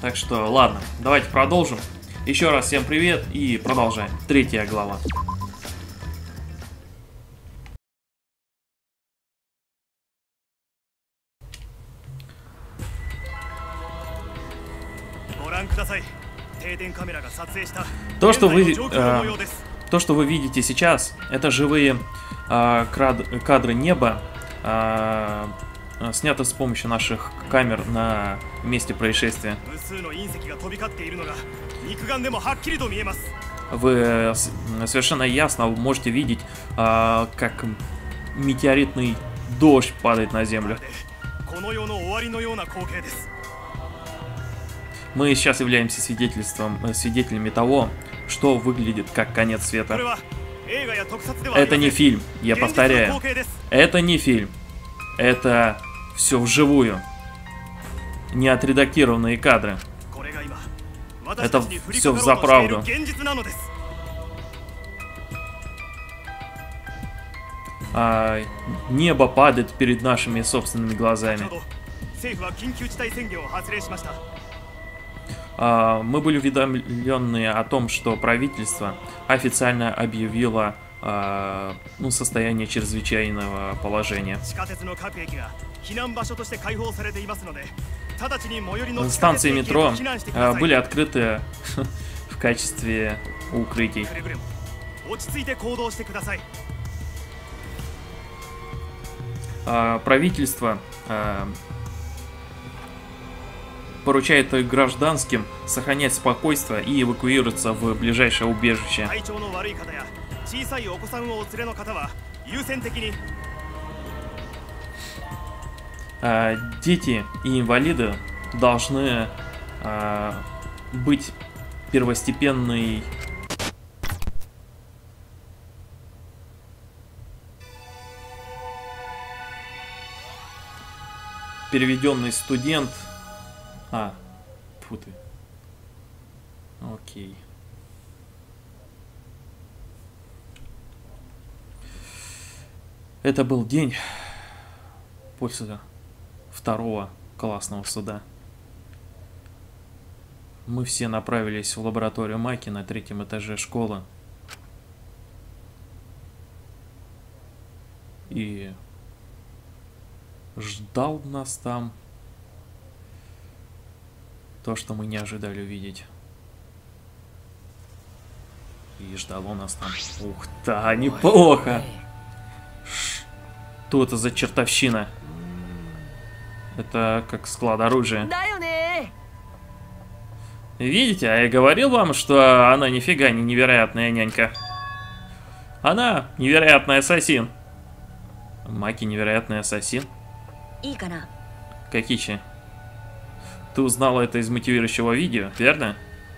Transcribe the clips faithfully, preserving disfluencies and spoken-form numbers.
Так что, ладно, давайте продолжим. Еще раз всем привет и продолжаем. Третья глава. То, что вы, э, то, что вы видите сейчас, это живые э, крад, кадры неба, э, снято с помощью наших камер на месте происшествия. Вы совершенно ясно можете видеть, э, как метеоритный дождь падает на землю. Мы сейчас являемся свидетельством, свидетелями того, что выглядит как конец света. Это не фильм, я повторяю. Это не фильм. Это все вживую. Не отредактированные кадры. Это все взаправду. А, небо падает перед нашими собственными глазами. А, мы были уведомлены о том, что правительство официально объявило а, ну, состояние чрезвычайного положения. Станции метро а, были открыты в качестве укрытий. А, правительство а, поручает гражданским сохранять спокойствие и эвакуироваться в ближайшее убежище. А, дети и инвалиды должны а, быть первостепенной переведенный студент. А, фу ты. Окей. Это был день после второго классного суда. Мы все направились в лабораторию Маки на третьем этаже школы. И ждал нас там то, что мы не ожидали увидеть. И ждал он нас там. Ух ты, неплохо! Что это за чертовщина? Это как склад оружия. Видите, а я говорил вам, что она нифига не невероятная нянька. Она невероятный ассасин. Маки невероятный ассасин. Какичи? Ты узнала это из мотивирующего видео, верно?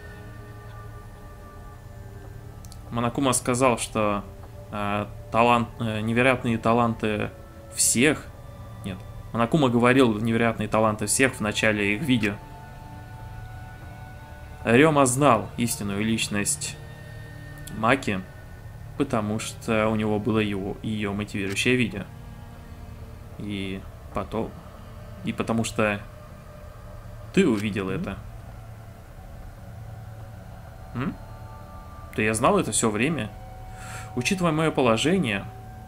Монокума сказал, что э, талант, э, невероятные таланты всех... Нет, Монокума говорил невероятные таланты всех в начале их видео. Рёма знал истинную личность Маки, потому что у него было его, ее мотивирующее видео. И потом... И потому что ты увидел это. М? Да я знал это все время. Учитывая мое положение,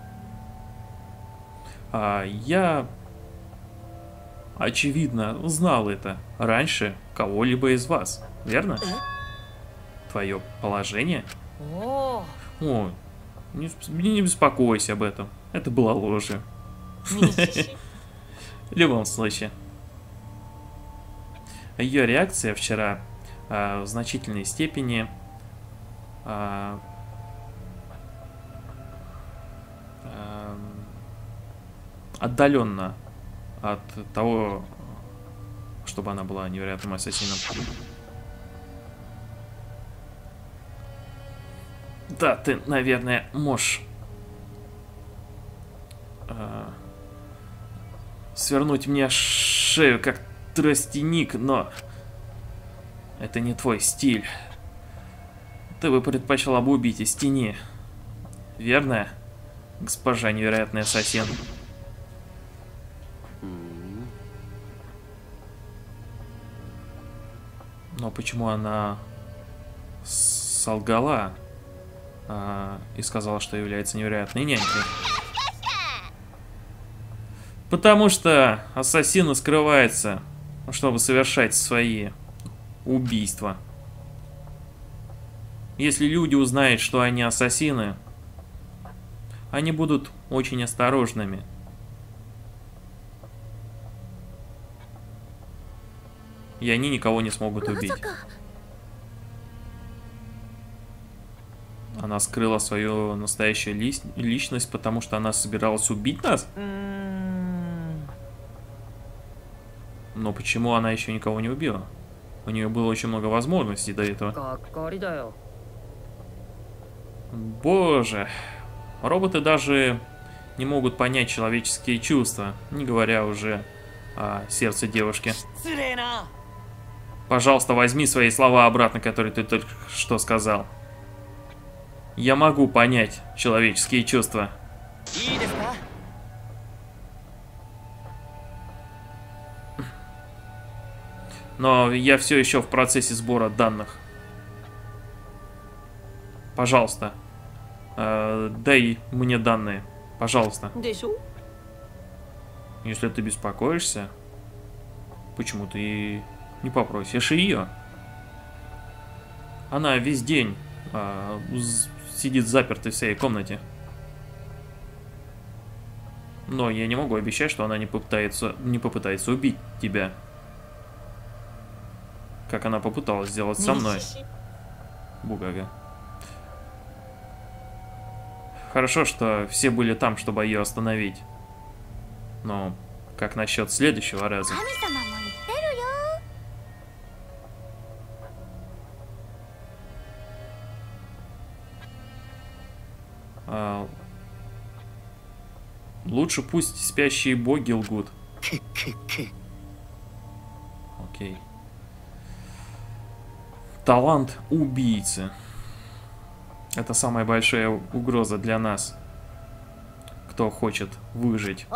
а, я, очевидно, знал это раньше кого-либо из вас. Верно? Твое положение? О, не, не беспокойся об этом. Это была ложь. В любом случае. Ее реакция вчера а, в значительной степени а, а, отдаленно от того, чтобы она была невероятным ассасином. Да, ты, наверное, можешь а, свернуть мне шею, как тростяник, но это не твой стиль. Ты бы предпочла бы убить из тени. Верно, госпожа невероятный ассасин? Но почему она солгала а, и сказала, что является невероятной нянькой? Потому что ассасины скрываются, чтобы совершать свои убийства. Если люди узнают, что они ассасины, они будут очень осторожными. И они никого не смогут убить. Она скрыла свою настоящую ли личность, потому что она собиралась убить нас? Но почему она еще никого не убила? У нее было очень много возможностей до этого. Боже. Роботы даже не могут понять человеческие чувства, не говоря уже о сердце девушки. Пожалуйста, возьми свои слова обратно, которые ты только что сказал. Я могу понять человеческие чувства. Но я все еще в процессе сбора данных. Пожалуйста, э, дай мне данные. Пожалуйста. Если ты беспокоишься, почему ты не попросишь ее? Она весь день э, сидит запертой в своей комнате. Но я не могу обещать, что она не попытается, не попытается убить тебя. Как она попыталась сделать со мной. Бугага. Хорошо, что все были там, чтобы ее остановить. Но как насчет следующего раза? А, лучше пусть спящие боги лгут. Окей. Талант убийцы. Это самая большая угроза для нас, кто хочет выжить.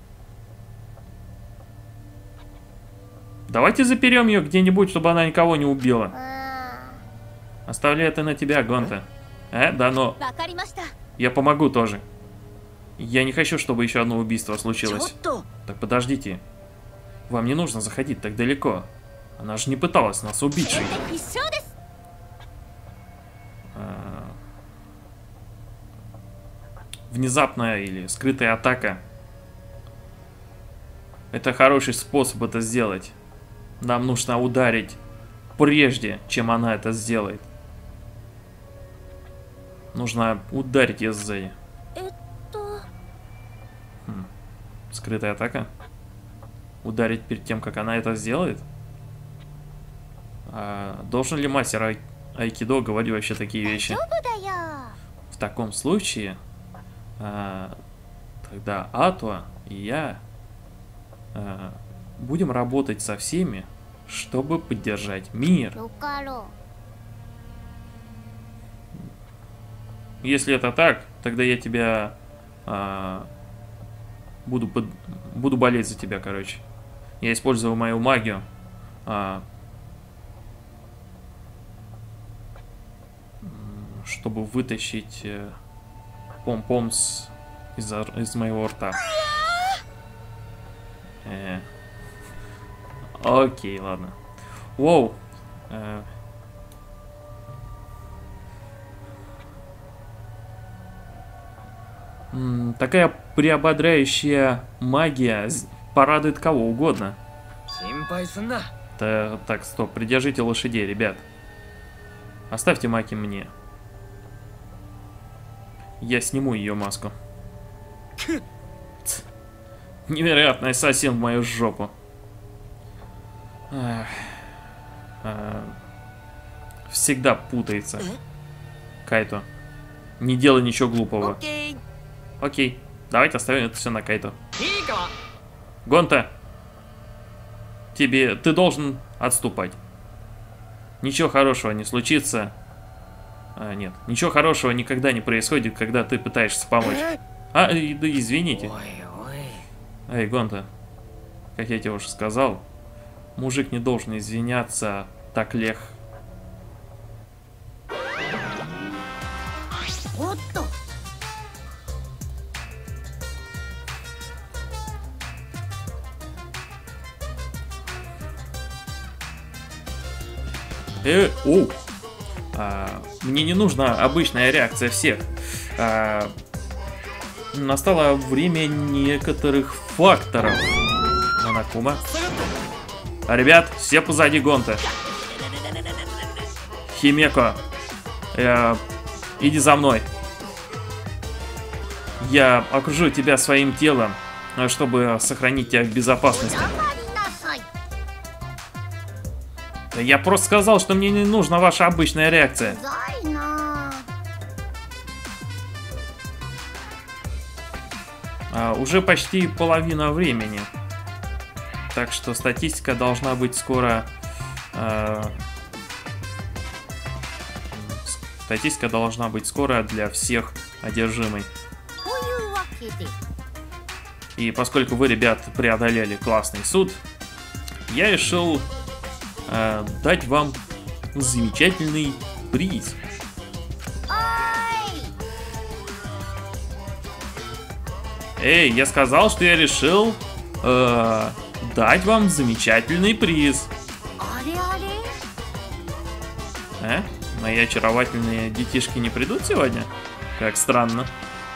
Давайте заперем ее где-нибудь, чтобы она никого не убила. Оставляю это на тебя, Гонта. Э, да, но... Я помогу тоже. Я не хочу, чтобы еще одно убийство случилось. Так подождите. Вам не нужно заходить так далеко. Она же не пыталась нас убить, Ши. А... Внезапная или скрытая атака. Это хороший способ это сделать. Нам нужно ударить прежде, чем она это сделает. Нужно ударить ее сзади. Хм. Скрытая атака? Ударить перед тем, как она это сделает? А, должен ли мастер ай айкидо говорить вообще такие вещи? В таком случае, а, тогда Атуа и я а, будем работать со всеми, чтобы поддержать мир. Если это так, тогда я тебя а, буду, под, буду болеть за тебя, короче. Я использую мою магию. А, чтобы вытащить э, пом-помс из, из моего рта. Э. Окей, ладно. Воу. Э. М, такая приободряющая магия порадует кого угодно. Та, так, стоп, придержите лошадей, ребят. Оставьте Маки мне. Я сниму ее маску. Невероятный ассасин в мою жопу. Ах. А. Всегда путается. Кайто. Не делай ничего глупого. Окей. Окей. Давайте оставим это все на Кайто. Гонта. Тебе... Ты должен отступать. Ничего хорошего не случится. А, нет. Ничего хорошего никогда не происходит, когда ты пытаешься помочь. А, да извините. Эй, Гонта. Как я тебе уже сказал, мужик не должен извиняться так лег. Э, о, а, мне не нужна обычная реакция всех. А, настало время некоторых факторов. Монокума. А, ребят, все позади Гонта. Химеко, э, иди за мной. Я окружу тебя своим телом, чтобы сохранить тебя в безопасности. Да я просто сказал, что мне не нужна ваша обычная реакция. А, уже почти половина времени. Так что статистика должна быть скоро... Э, статистика должна быть скоро для всех одержимой. И поскольку вы, ребят, преодолели классный суд, я решил э, дать вам замечательный приз. Эй, я сказал, что я решил э, дать вам замечательный приз. Э? Мои очаровательные детишки не придут сегодня? Как странно.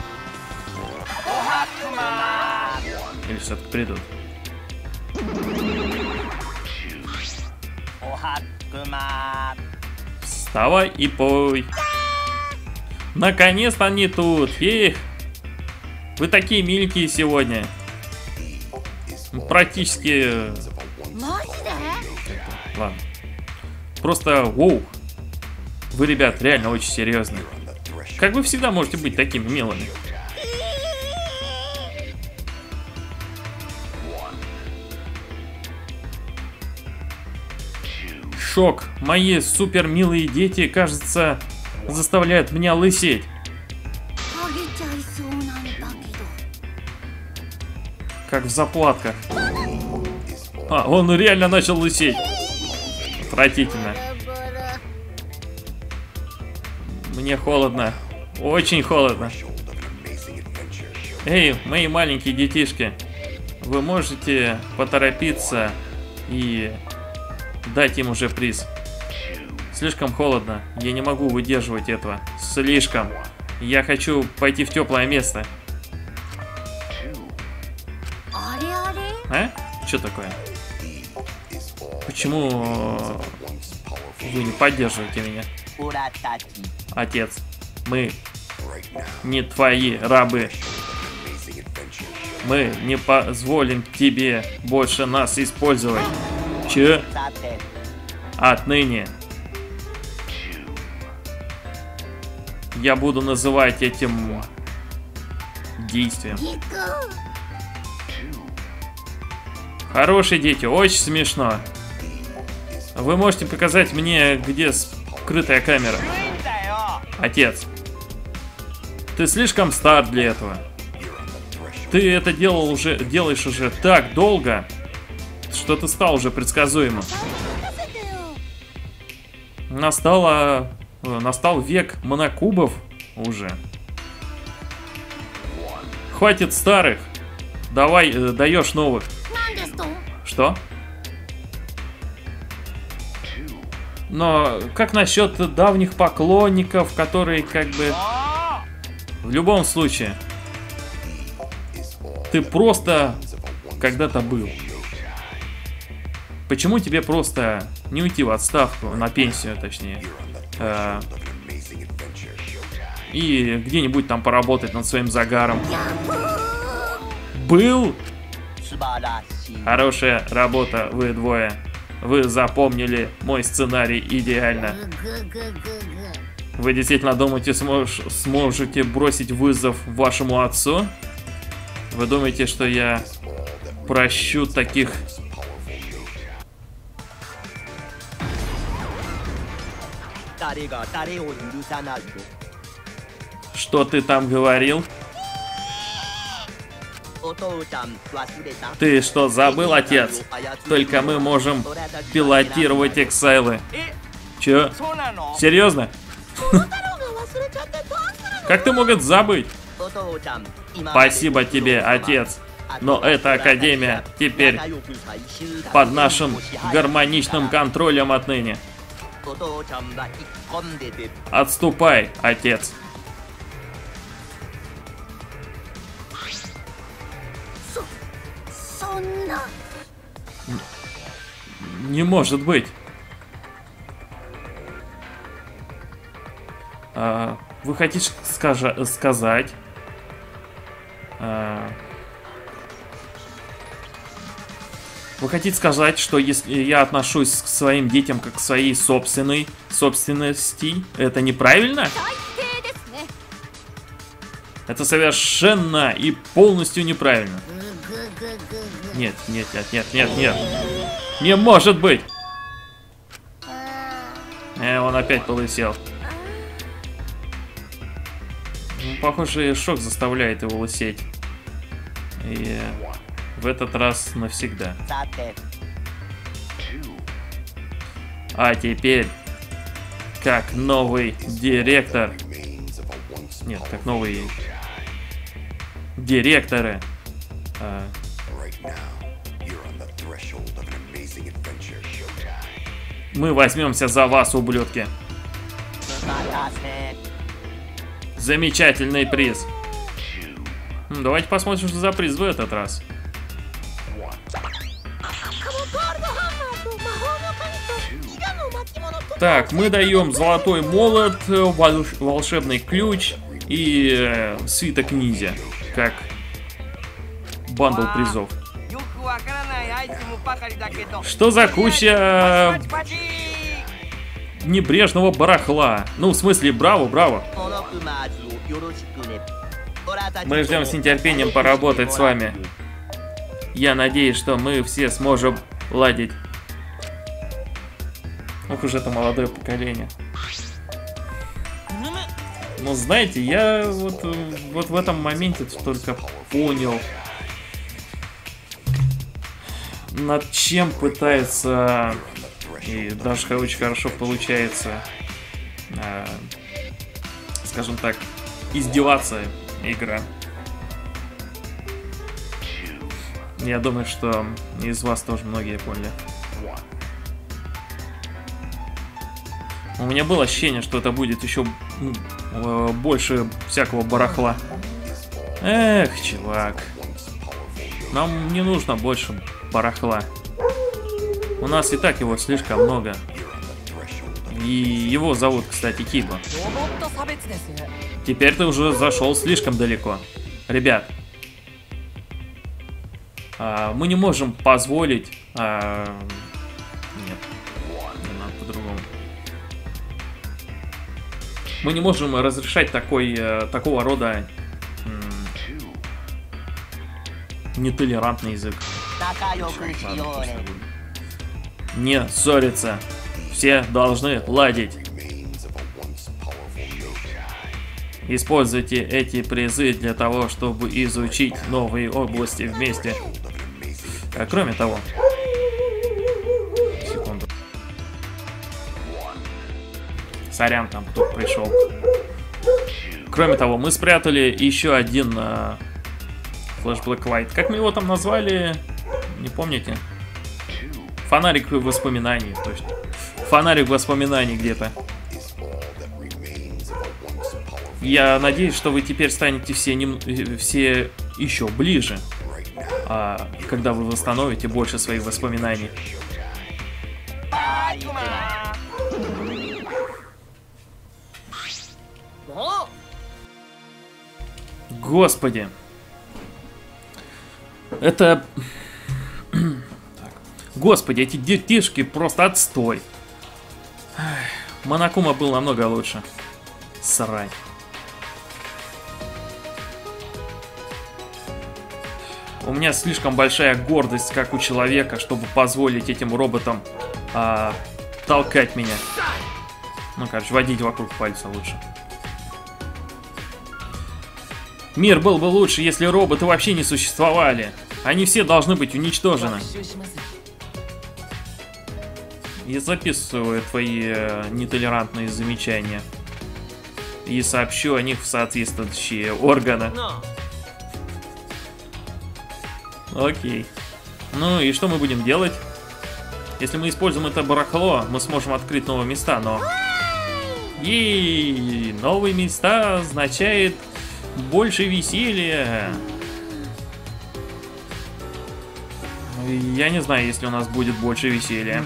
Или все-таки придут? Вставай и пой. Наконец-то они тут. Эх. Вы такие миленькие сегодня. Практически... Ладно. Просто, воу. Вы, ребят, реально очень серьезные. Как вы всегда можете быть такими милыми? Шок. Мои супер милые дети, кажется, заставляют меня лысеть. Как в заплатках. А, он реально начал лысеть. Отвратительно. Мне холодно. Очень холодно. Эй, мои маленькие детишки. Вы можете поторопиться и дать им уже приз. Слишком холодно. Я не могу выдерживать этого. Слишком. Я хочу пойти в теплое место. А? Что такое? Почему вы не поддерживаете меня? Отец, мы не твои рабы. Мы не позволим тебе больше нас использовать. Че? Отныне я буду называть этим действием. Хорошие дети, очень смешно. Вы можете показать мне, где скрытая камера? Отец, ты слишком стар для этого. Ты это делал уже, делаешь уже так долго, что ты стал уже предсказуемым. Настало, настал век монокубов уже. Хватит старых. Давай, э, даешь новых. Что? Но как насчет давних поклонников, которые как бы... В любом случае, ты просто когда-то был. Почему тебе просто не уйти в отставку, на пенсию точнее, э, и где-нибудь там поработать над своим загаром? Был? Хорошая работа, вы двое. Вы запомнили мой сценарий идеально. Вы действительно думаете, смож сможете бросить вызов вашему отцу? Вы думаете, что я прощу таких... Что ты там говорил? Ты что, забыл, отец? Только мы можем пилотировать эксайлы. Чё? Серьезно? Как ты мог это забыть? Спасибо тебе, отец. Но эта академия теперь под нашим гармоничным контролем отныне. Отступай, отец. Не может быть. А, вы хотите скажа сказать? А, вы хотите сказать, что если я отношусь к своим детям как к своей собственной собственности, это неправильно? Это совершенно и полностью неправильно. Нет, нет, нет, нет, нет, нет. Не может быть! Э, он опять полысел. Ну, похоже, шок заставляет его лысеть. И в этот раз навсегда. А теперь, как новый директор... Нет, как новые директоры... А... Мы возьмемся за вас, ублюдки. Замечательный приз. Давайте посмотрим, что за приз в этот раз. Так, мы даем золотой молот, волшебный ключ и э, свиток ниндзя, как бандл призов. Что за куча небрежного барахла? Ну, в смысле, браво, браво. Мы ждем с нетерпением поработать с вами. Я надеюсь, что мы все сможем ладить. Ох уж это молодое поколение. Ну, знаете, я вот, вот в этом моменте только понял, над чем пытается, и даже очень хорошо получается, э, скажем так, издеваться игра. Я думаю, что из вас тоже многие поняли. У меня было ощущение, что это будет еще э, больше всякого барахла. Эх, чувак. Нам не нужно больше барахла. У нас и так его слишком много. И его зовут, кстати, Киба. Теперь ты уже зашел слишком далеко. Ребят, а, мы не можем позволить... А, нет, не надо по-другому. Мы не можем разрешать такой, такого рода нетолерантный язык. Не ссориться. Все должны ладить. Используйте эти призы для того, чтобы изучить новые области вместе. А кроме того... Секунду. Сорян, там кто-то пришел. Кроме того, мы спрятали еще один uh, Flash Black Light. Как мы его там назвали? Не помните? Фонарик воспоминаний, точно. Фонарик воспоминаний где-то. Я надеюсь, что вы теперь станете все, нем... все еще ближе, а, когда вы восстановите больше своих воспоминаний. Господи. Это... Так. Господи, эти детишки просто отстой. Монокума был намного лучше. Срань. У меня слишком большая гордость, как у человека, чтобы позволить этим роботам а, толкать меня. Ну, короче, водить вокруг пальца лучше. Мир был бы лучше, если роботы вообще не существовали. Они все должны быть уничтожены. Я записываю твои э, нетолерантные замечания. И сообщу о них в соответствующие органы. Окей. Ну и что мы будем делать? Если мы используем это барахло, мы сможем открыть новые места, но... Ей, новые места означает больше веселья. Я не знаю, если у нас будет больше веселья.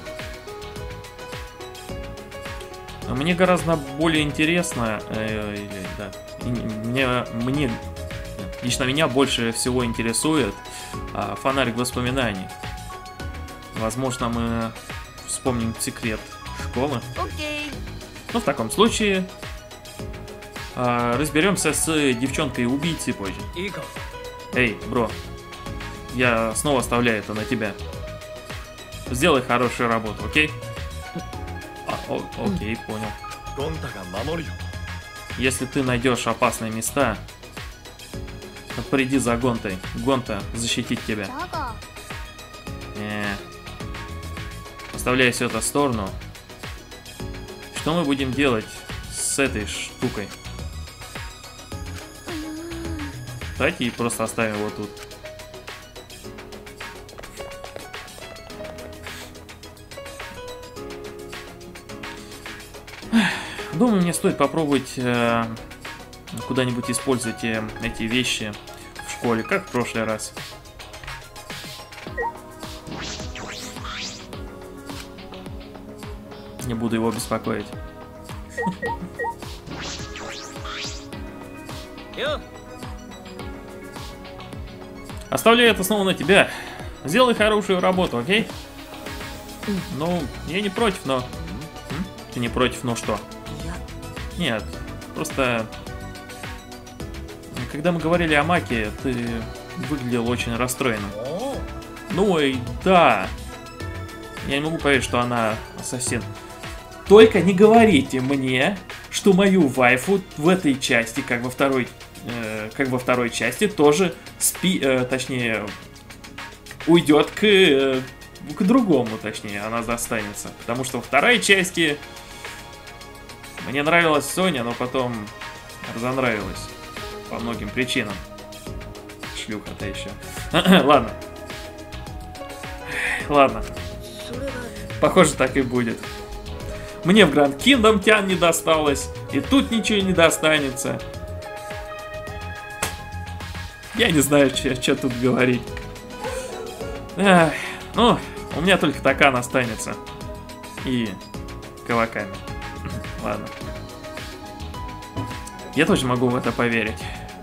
Мне гораздо более интересно, э, да, мне, мне, лично меня больше всего интересует э, фонарик воспоминаний. Возможно, мы вспомним секрет школы. Окей. Ну, в таком случае э, разберемся с девчонкой-убийцей позже. Эй, бро, я снова оставляю это на тебя. Сделай хорошую работу, окей? А, о, окей, понял. Если ты найдешь опасные места, приди за Гонтой. Гонта защитит тебя. Не. Оставляя все это в сторону. Что мы будем делать с этой штукой? Давайте и просто оставим его тут. Думаю, мне стоит попробовать э, куда-нибудь использовать э, эти вещи в школе, как в прошлый раз. Не буду его беспокоить. Оставляю это снова на тебя. Сделай хорошую работу, окей? Ну, я не против, но... М? Ты не против, но что? Нет, просто... Когда мы говорили о Маке, ты выглядел очень расстроенным. Ну и да. Я не могу поверить, что она ассасин. Только не говорите мне, что мою вайфу в этой части, как во второй, э, как во второй части, тоже спи, э, точнее, уйдет к, э, к другому, точнее, она достанется. Потому что во второй части мне нравилась Соня, но потом разонравилась по многим причинам. Шлюха-то еще. Ладно. Ладно. Похоже, так и будет. Мне в Grand Kingdom Тян не досталось, и тут ничего не достанется. Я не знаю, что тут говорить. Эх, ну, у меня только Такан останется. И Каваками. Ладно. Я тоже могу в это поверить.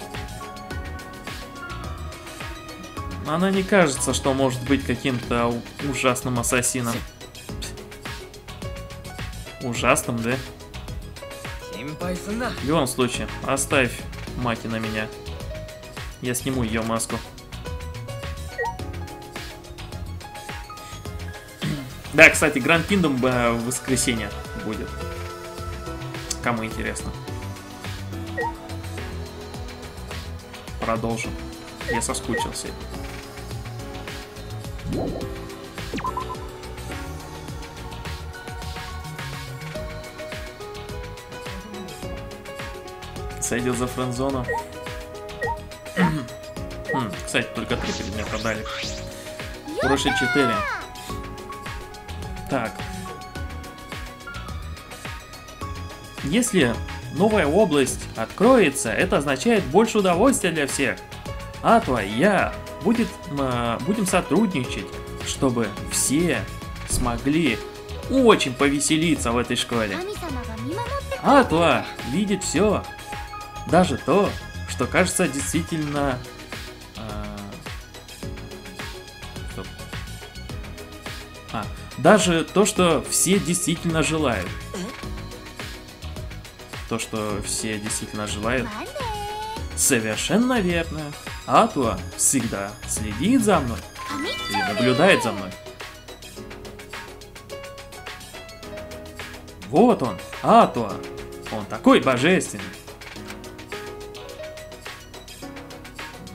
Она не кажется, что может быть каким-то ужасным ассасином. Ужасным, да? В любом случае, оставь Маки на меня. Я сниму ее маску. Да, кстати, Grand Kingdom в воскресенье будет. Кому интересно. Продолжим. Я соскучился. Сойдет за френдзону. хм, кстати, только три предмета дали. Хорошие четыре. Так. Если новая область откроется, это означает больше удовольствия для всех. Атва и я будет, э, будем сотрудничать, чтобы все смогли очень повеселиться в этой школе. Атва видит все. Даже то, что кажется действительно... Э, стоп. А, даже то, что все действительно желают. То, что все действительно желают. Совершенно верно. Атва всегда следит за мной. Или наблюдает за мной. Вот он, Атва. Он такой божественный.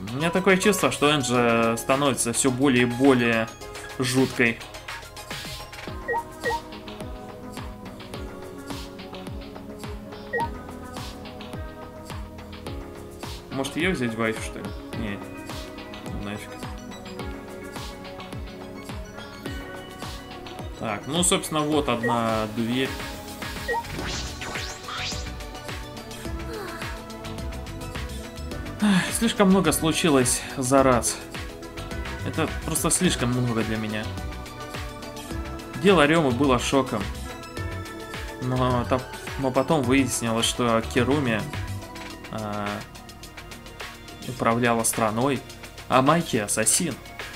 У меня такое чувство, что Энджи становится все более и более жуткой. Может ее взять вайф, что ли? Не, нафиг. Так, ну, собственно, вот одна дверь. Ах, слишком много случилось за раз. Это просто слишком много для меня. Дело Рёмы было шоком. Но, но потом выяснилось, что Кируми а, управляла страной, а Майки ассасин.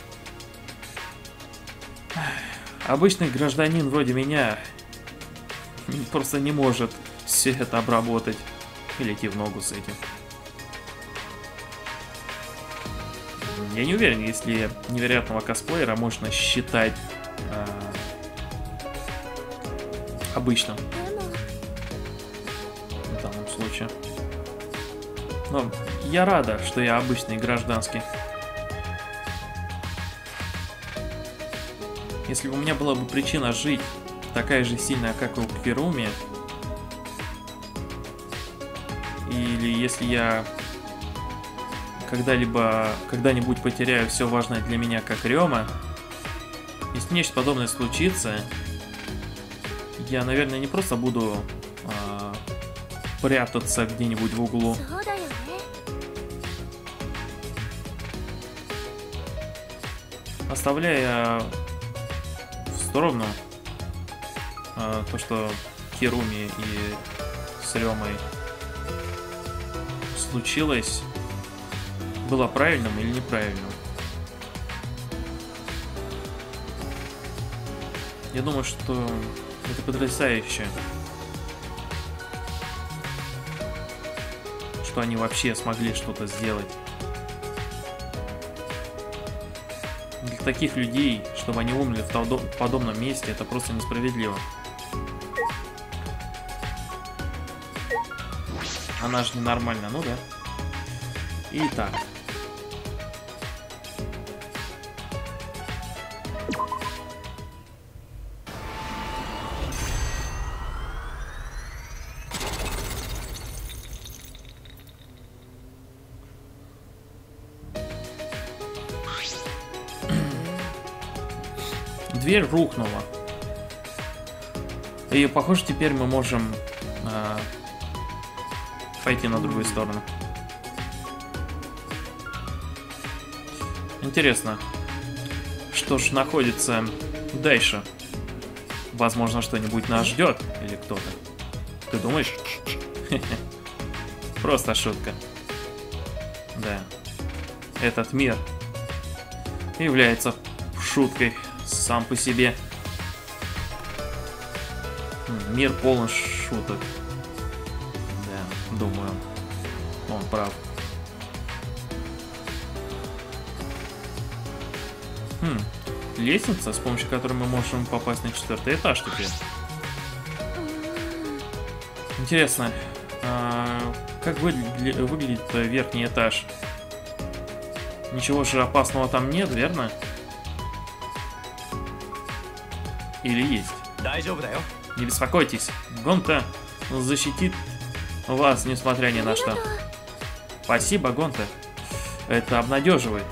Обычный гражданин вроде меня просто не может все это обработать или идти в ногу с этим. Я не уверен, если невероятного косплеера можно считать э, обычным в данном случае. Но я рада, что я обычный гражданский. Если бы у меня была бы причина жить такая же сильная, как и у Кируми, или если я когда-либо, когда-нибудь потеряю все важное для меня, как Рёма, если нечто подобное случится, я, наверное, не просто буду а, прятаться где-нибудь в углу. Оставляя в сторону а, то, что Кируми и с Рёмой случилось, было правильным или неправильным. Я думаю, что это потрясающе, что они вообще смогли что-то сделать. Для таких людей, чтобы они умерли в подобном месте, это просто несправедливо. Она же ненормальна, ну да. Итак. Дверь рухнула. И похоже, теперь мы можем э, пойти на другую сторону. Интересно, что ж находится дальше? Возможно, что-нибудь нас ждет или кто-то. Ты думаешь? Просто шутка. Да. Этот мир является шуткой сам по себе. Мир полон шуток. Да, думаю, он прав. Хм, лестница, с помощью которой мы можем попасть на четвертый этаж теперь. Интересно, а как выгля- выглядит верхний этаж? Ничего же опасного там нет, верно? Или есть? Не беспокойтесь, Гонта защитит вас, несмотря ни на что. Спасибо, Гонта. Это обнадеживает.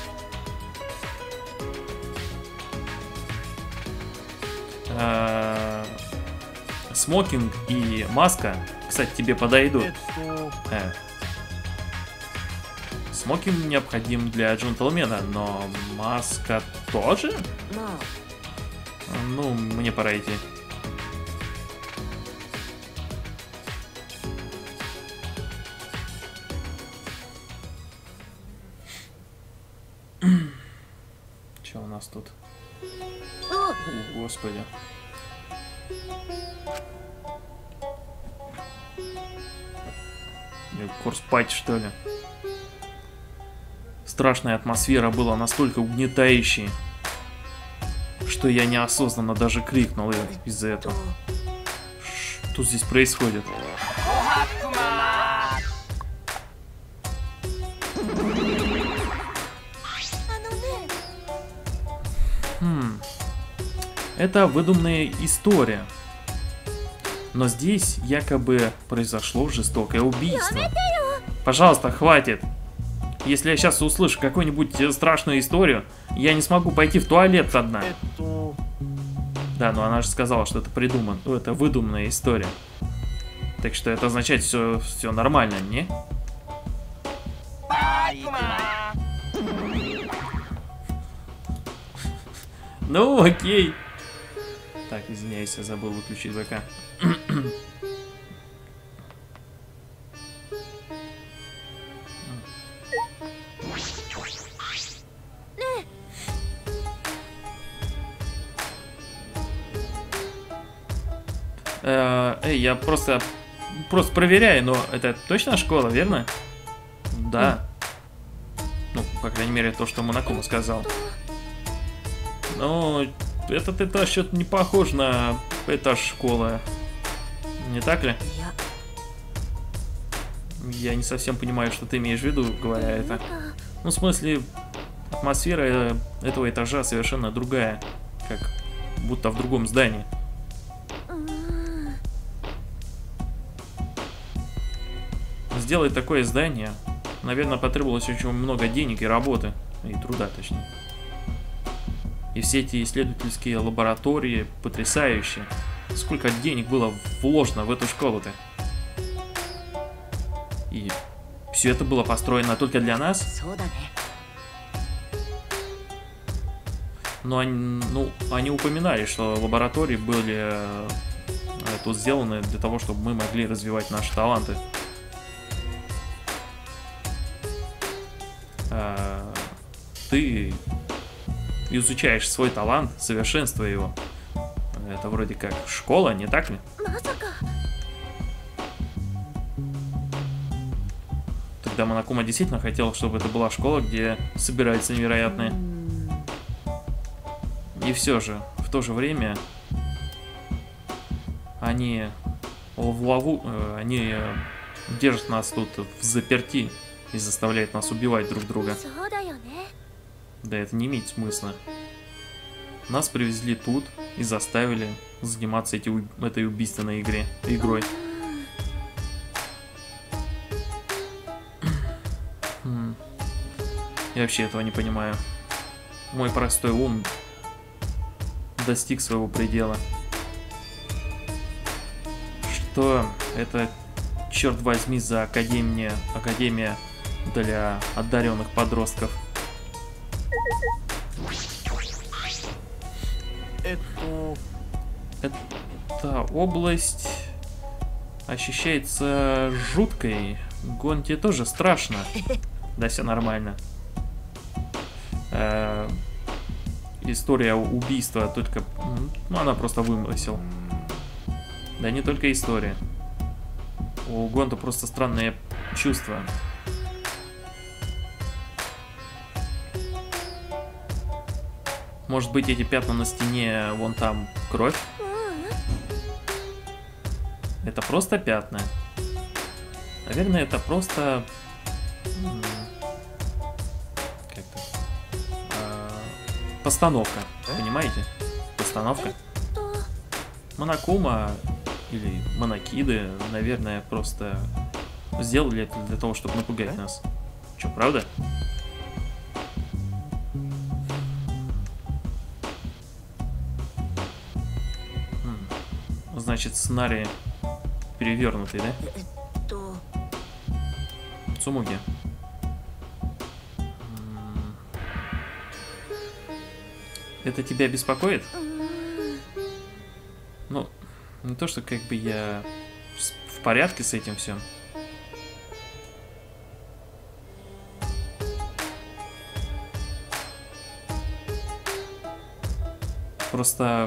А, смокинг и маска, кстати, тебе подойдут. А. Смокинг необходим для джентльмена, но маска тоже? Ну, мне пора идти. Что у нас тут? О, господи. Корспать, что ли? Страшная атмосфера была настолько угнетающей, что я неосознанно даже крикнул из-за этого. Что здесь происходит? Это выдуманная история. Но здесь якобы произошло жестокое убийство. Пожалуйста, хватит. Если я сейчас услышу какую-нибудь страшную историю, я не смогу пойти в туалет одна. Да, но она же сказала, что это придуман, это выдуманная история. Так что это означает, все, все нормально, не? Ну, окей. Так, извиняюсь, я забыл выключить ВК. Эй, я просто просто проверяю, но это точно школа, верно? Да. Ну, по крайней мере, то, что Монокума сказал. Но этот этаж что-то не похож на этаж школы. Не так ли? Я не совсем понимаю, что ты имеешь в виду, говоря это. Ну, в смысле, атмосфера этого этажа совершенно другая. Как будто в другом здании. Сделать такое здание, наверное, потребовалось очень много денег и работы. И труда, точнее. И все эти исследовательские лаборатории потрясающие. Сколько денег было вложено в эту школу-то. И все это было построено только для нас? Но они, ну, они упоминали, что лаборатории были э, тут сделаны для того, чтобы мы могли развивать наши таланты. А, ты изучаешь свой талант, совершенствуя его. Это вроде как школа, не так ли? Тогда Монокума действительно хотел, чтобы это была школа, где собираются невероятные. И все же, в то же время, они в лову, они держат нас тут в заперти и заставляют нас убивать друг друга. Да, это не имеет смысла. Нас привезли тут и заставили заниматься эти, этой убийственной игре, игрой. Я вообще этого не понимаю. Мой простой ум достиг своего предела. Что это, черт возьми, за академия, академия для одаренных подростков? Это... Эта область ощущается жуткой. Гонте тоже страшно. Да, все нормально. Э, история убийства только... Ну, она просто вымысел. Да не только история. У Гонта просто странные чувства. Может быть, эти пятна на стене, вон там, кровь? Это просто пятна. Наверное, это просто... Как-то... А, постановка, понимаете? Постановка. Монокума или Монокиды, наверное, просто сделали это для того, чтобы напугать нас. Че, правда? Хм. Значит, сценарий перевернутый, да? Цумуги. Это тебя беспокоит? Ну, не то, что как бы я в порядке с этим всем. Просто,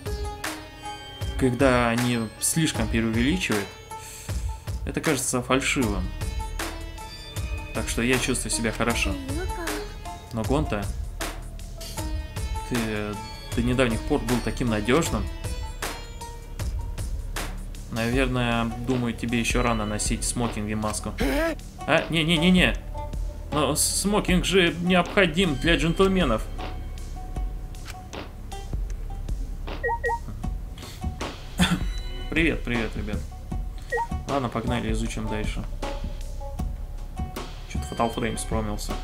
когда они слишком преувеличивают, это кажется фальшивым. Так что я чувствую себя хорошо. Но Гонта, ты до недавних пор был таким надежным. Наверное, думаю, тебе еще рано носить смокинг и маску. А, не-не-не-не. Но смокинг же необходим для джентльменов. Привет, привет, ребят. Ладно, погнали, изучим дальше. Что-то Fatal Frame вспомнился.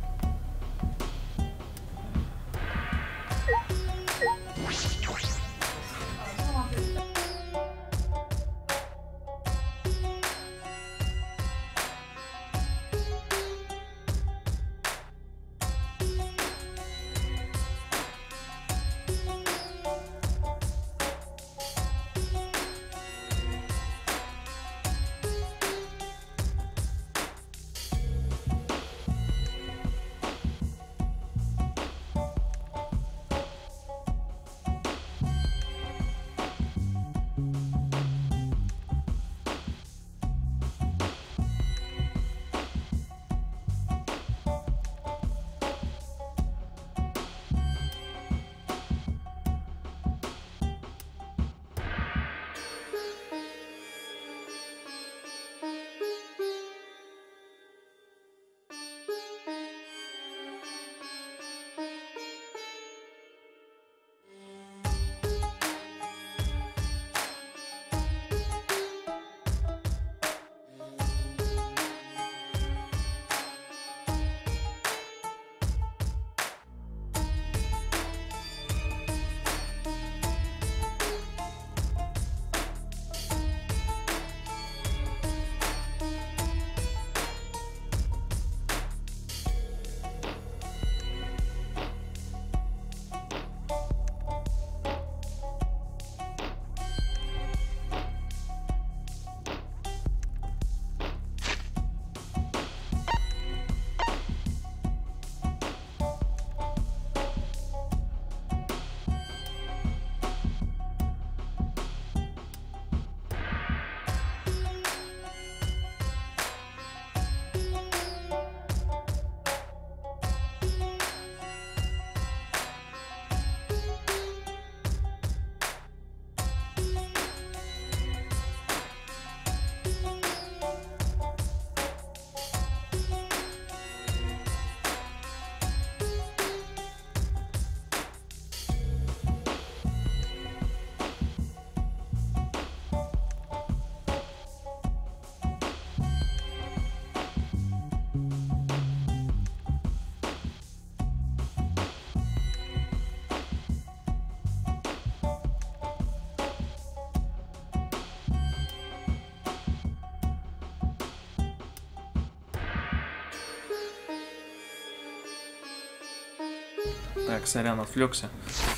Так, сорян, отвлекся.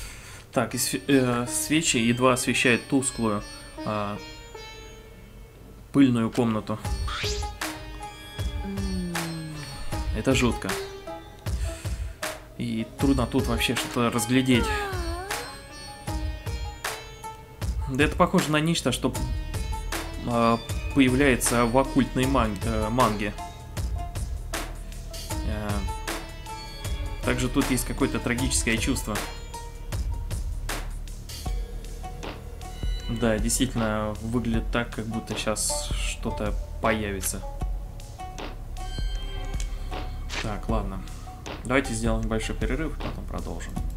Так, из, э, свечи едва освещают тусклую э, пыльную комнату. Это жутко. И трудно тут вообще что-то разглядеть. Да это похоже на нечто, что э, появляется в оккультной ман э, манге. Э, также тут есть какое-то трагическое чувство. Да, действительно выглядит так, как будто сейчас что-то появится. Так, ладно. Давайте сделаем небольшой перерыв, потом продолжим.